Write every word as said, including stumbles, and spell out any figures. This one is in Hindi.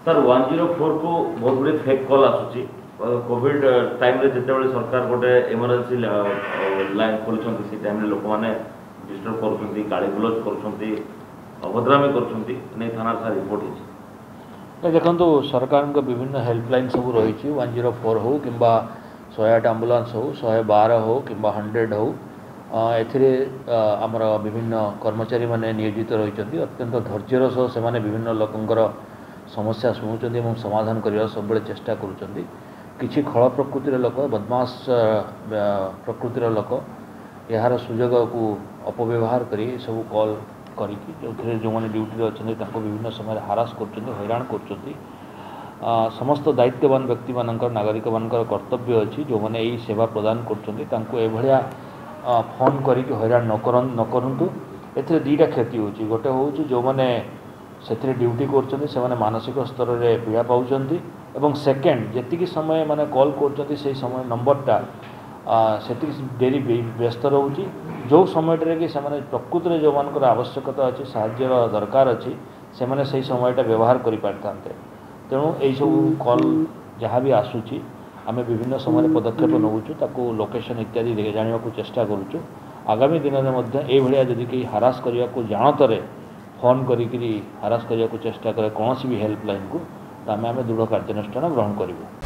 सर वन जीरो फोर को बहुत गुड़े फेक कॉल आसूची कोविड टाइम रे जिते सरकार गोटे इमरजेंसी लाइन खोलुंट से टाइम लोक मैंने डिस्टर्ब कर गाड़ी गुलज कर अभद्रामी कर थाना सार रिपोर्ट हो देखो सरकार विभिन्न हेल्पलाइन सब रही वन जीरो फोर हो कि शहे आठ आम्बुलांस हो शहे बार हो कि हंड्रेड हो एथिरे आमर विभिन्न कर्मचारी माने नियोजित रही अत्यंत धैर्यर सह से विभिन्न लोकंर समस्या शुणुं समाधान करने सब चेष्टा करुँच किसी खल प्रकृतिर लोक बदमाश प्रकृतिर लोक यार सुजोग को अपव्यवहार कर सब कॉल करी जो मैंने ड्यूटी अच्छा विभिन्न समय हारास कर हैरान कर समस्त दायित्ववान व्यक्ति मान नागरिक मान कर्तव्य अच्छी जो मैंने यही सेवा प्रदान कर फोन करी हैरान न करूँ ए दीटा क्षति होची गोटे हूँ जो मैंने से ड्यूटी कर मानसिक स्तर में पीड़ा पाँच एवं सेकेंड जी समय मैंने कॉल कर समय नंबरटा से डेरी व्यस्त रोचे जो समय कि प्रकृत में जो मान आवश्यकता अच्छी साहाय्य दरकार अच्छी से मैंने से समयटा व्यवहार कर पारिता तेणु यही सब कॉल जहाँ भी आसूची आम विभिन्न समय पदक्षेप नौचु लोकेशन इत्यादि जानवा चेष्टा करुचु आगामी दिन में यह जदि कहीं हारास करने को जानतर फोन करी हारास करने को चेष्टा करे कौन भी हेल्पलाइन को तो आम आम दृढ़ कार्यानुष्ठान ग्रहण करूँ।